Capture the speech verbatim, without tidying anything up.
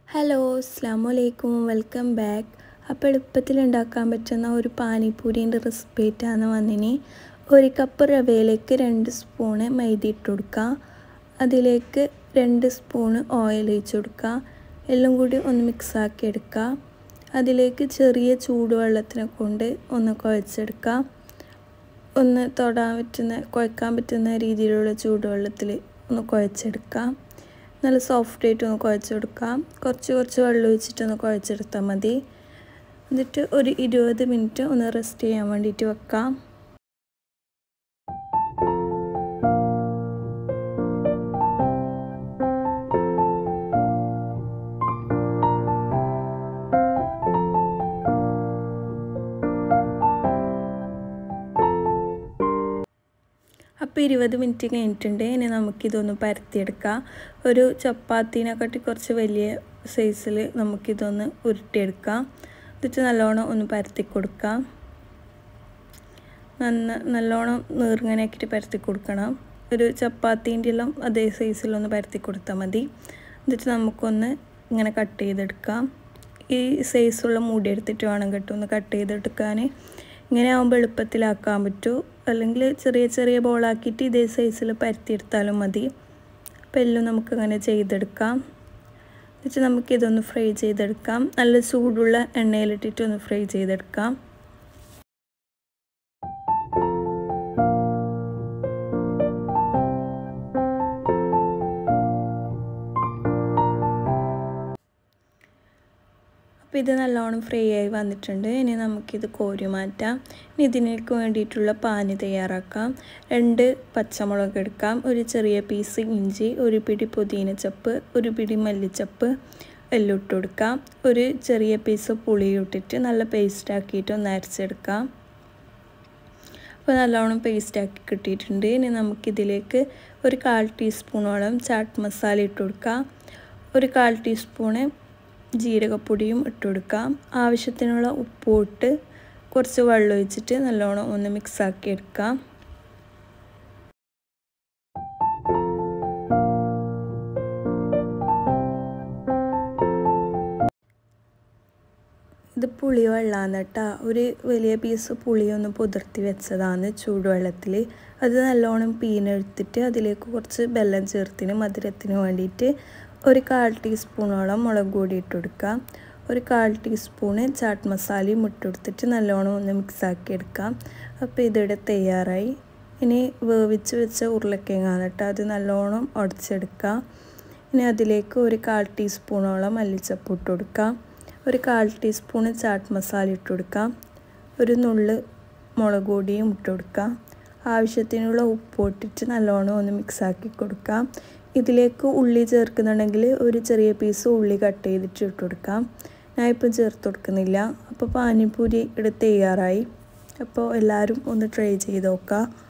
Hello അസ്സലാമു അലൈക്കും welcome back. അപ്പോൾ എളുപ്പത്തിൽ ഉണ്ടാക്കാൻ പറ്റുന്ന ഒരു പാനിപ്പൂരിൻ്റെ റെസിപ്പി ആയിട്ടാണ് വന്നിനി. ഒരു കപ്പ് റവയിലേക്ക് രണ്ട് സ്പൂണ് മൈദ ഇട്ട് കൊടുക്കുക. അതിലേക്ക് രണ്ട് സ്പൂണ് ഓയിൽ ഒഴിച്ച് കൊടുക്കുക. എല്ലാം കൂടി ഒന്ന് മിക്സാക്കി എടുക്കുക. അതിലേക്ക് ചെറിയ ചൂടുവെള്ളത്തിനെ കൊണ്ട് ഒന്ന് കുഴച്ചെടുക്കുക. ഒന്ന് തൊടാൻ പറ്റുന്ന കുഴക്കാൻ പറ്റുന്ന രീതിയിലുള്ള ചൂടുവെള്ളത്തിൽ ഒന്ന് കുഴച്ചെടുക്കുക. നല്ല സോഫ്റ്റായിട്ട് ഒന്ന് കുഴച്ചെടുക്കാം. കുറച്ച് കുറച്ച് വെള്ളം ഒഴിച്ചിട്ടൊന്ന് കുഴച്ചെടുത്താൽ മതി. എന്നിട്ട് ഒരു ഇരുപത് മിനിറ്റ് ഒന്ന് റെസ്റ്റ് ചെയ്യാൻ വേണ്ടിയിട്ട് വെക്കാം. അപ്പോൾ ഇരുപത് മിനിറ്റ് കഴിഞ്ഞിട്ടുണ്ട്. ഇനി നമുക്കിതൊന്ന് പരത്തിയെടുക്കാം. ഒരു ചപ്പാത്തിനെക്കാട്ടി കുറച്ച് വലിയ സൈസിൽ നമുക്കിതൊന്ന് ഉരുട്ടിയെടുക്കാം. എന്നിട്ട് നല്ലോണം ഒന്ന് പരത്തി കൊടുക്കാം. നന്ന നല്ലോണം നീർങ്ങനാക്കിയിട്ട് പരത്തി കൊടുക്കണം. ഒരു ചപ്പാത്തീൻ്റെ എല്ലാം അതേ സൈസിലൊന്ന് പരത്തി കൊടുത്താൽ മതി. എന്നിട്ട് നമുക്കൊന്ന് ഇങ്ങനെ കട്ട് ചെയ്തെടുക്കാം. ഈ സൈസുള്ള മൂടി എടുത്തിട്ട് വേണം കേട്ടോ ഒന്ന് കട്ട് ചെയ്തെടുക്കാൻ. ഇങ്ങനെ ആകുമ്പോൾ എളുപ്പത്തിലാക്കാൻ പറ്റും. അല്ലെങ്കിൽ ചെറിയ ചെറിയ ബോളാക്കിയിട്ട് ഇതേ സൈസിൽ പരത്തിയെടുത്താലും മതി. അപ്പോൾ എല്ലാം നമുക്കങ്ങനെ ചെയ്തെടുക്കാം. എന്നിട്ട് നമുക്കിതൊന്ന് ഫ്രൈ ചെയ്തെടുക്കാം. നല്ല ചൂടുള്ള എണ്ണയിലിട്ടിട്ടൊന്ന് ഫ്രൈ ചെയ്തെടുക്കാം. അപ്പോൾ ഇത് നല്ലോണം ഫ്രൈ ആയി വന്നിട്ടുണ്ട്. ഇനി നമുക്കിത് കോരി മാറ്റാം. ഇനി ഇതിലേക്ക് വേണ്ടിയിട്ടുള്ള പാനി തയ്യാറാക്കാം. രണ്ട് പച്ചമുളക് എടുക്കാം. ഒരു ചെറിയ പീസ് ഇഞ്ചി, ഒരു പിടി പുതിനച്ചപ്പ്, ഒരു പിടി മല്ലിച്ചപ്പ് എല്ലാം ഇട്ട് കൊടുക്കാം. ഒരു ചെറിയ പീസ് പുളി ഇട്ടിട്ട് നല്ല പേസ്റ്റാക്കിയിട്ട് ഒന്ന് അരച്ചെടുക്കാം. അപ്പോൾ നല്ലോണം പേസ്റ്റാക്കി കിട്ടിയിട്ടുണ്ട്. ഇനി നമുക്കിതിലേക്ക് ഒരു കാൽ ടീസ്പൂണോളം ചാട്ട് മസാല ഇട്ട് കൊടുക്കാം. ഒരു കാൽ ടീസ്പൂണ് ജീരകപ്പൊടിയും ഇട്ട് കൊടുക്കാം. ആവശ്യത്തിനുള്ള ഉപ്പും ഇട്ട് കുറച്ച് വെള്ളം ഒഴിച്ചിട്ട് നല്ലോണം ഒന്ന് മിക്സാക്കി എടുക്കാം. ഇത് പുളി വെള്ളമാണ് കേട്ടോ. ഒരു വലിയ പീസ് പുളി ഒന്ന് പുതിർത്തി വെച്ചതാണ് ചൂടുവെള്ളത്തിൽ. അത് നല്ലോണം പീനെടുത്തിട്ട് അതിലേക്ക് കുറച്ച് വെള്ളം ചേർത്തിന് മധുരത്തിന് വേണ്ടിയിട്ട് ഒരു കാൽ ടീസ്പൂണോളം മുളക് പൊടി ഇട്ട് കൊടുക്കാം. ഒരു കാൽ ടീസ്പൂണ് ചാട്ട് മസാലയും ഇട്ട് കൊടുത്തിട്ട് നല്ലോണം ഒന്ന് മിക്സാക്കി എടുക്കാം. അപ്പോൾ ഇതിവിടെ തയ്യാറായി. ഇനി വേവിച്ച് വെച്ച ഉരുളക്കിഴങ്ങാണ് കേട്ടോ. അത് നല്ലോണം ഉടച്ചെടുക്കാം. ഇനി അതിലേക്ക് ഒരു കാൽ ടീസ്പൂണോളം മല്ലിച്ചപ്പ് ഇട്ട് കൊടുക്കാം. ഒരു കാൽ ടീസ്പൂണ് ചാട്ട് മസാല ഇട്ട് കൊടുക്കാം. ഒരു നുള്ള് മുളക് പൊടിയും ഇട്ട് കൊടുക്കാം. ആവശ്യത്തിനുള്ള ഉപ്പ് ഇട്ടിട്ട് നല്ലോണം ഒന്ന് മിക്സാക്കി കൊടുക്കാം. ഇതിലേക്ക് ഉള്ളി ചേർക്കുന്നുണ്ടെങ്കിൽ ഒരു ചെറിയ പീസ് ഉള്ളി കട്ട് ചെയ്തിട്ട് ഇട്ട് കൊടുക്കാം. ഞാൻ ഇപ്പം ചേർത്ത് കൊടുക്കുന്നില്ല. അപ്പോൾ പാനിപ്പൂരി ഇവിടെ തയ്യാറായി. അപ്പോൾ എല്ലാവരും ഒന്ന് ട്രൈ ചെയ്ത് നോക്കാം.